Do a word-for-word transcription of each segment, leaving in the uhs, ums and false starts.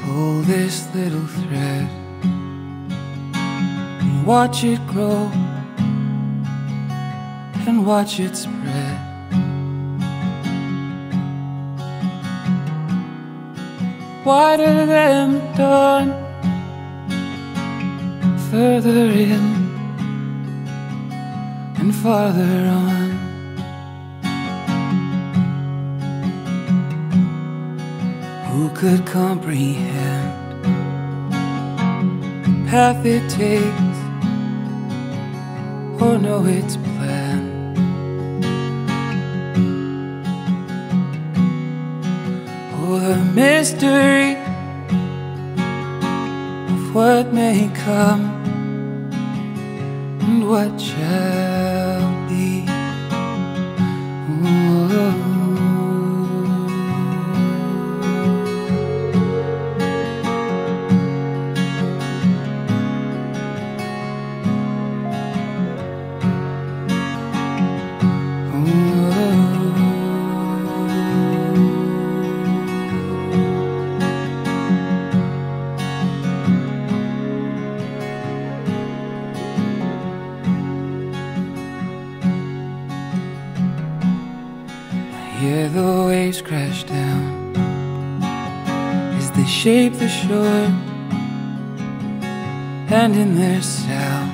Pull this little thread and watch it grow and watch it spread. Wider than the dawn, further in and farther on. Who could comprehend the path it takes or know its plan? Oh, the mystery of what may come and what shall be. Oh. Hear the waves crash down as they shape the shore, and in their sound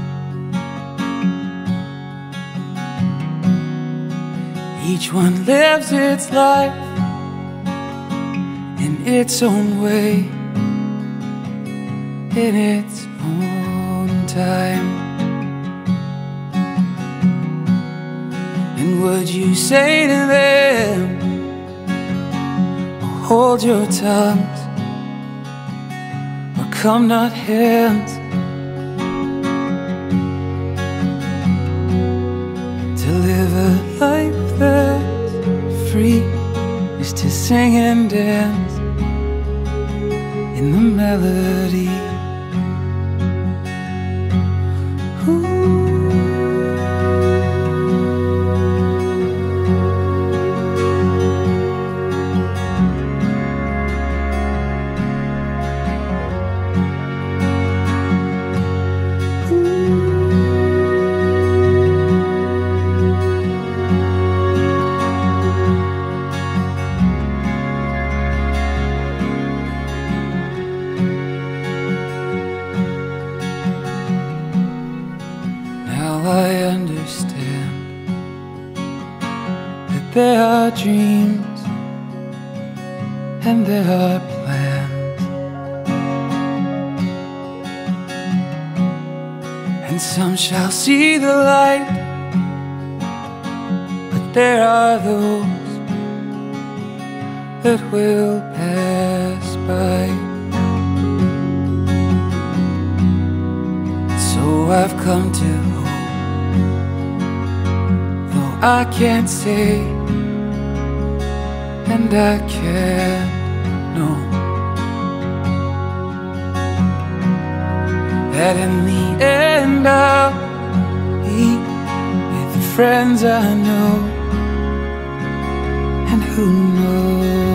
each one lives its life in its own way, in its own time. And would you say to them, oh, hold your tongues, or come not hands? To live a life that's free is to sing and dance in the melody. Ooh. I understand that there are dreams and there are plans, and some shall see the light, but there are those that will pass by. So I've come to hope, I can't say, and I can't know, that in the end I'll be with the friends I know, and who knows.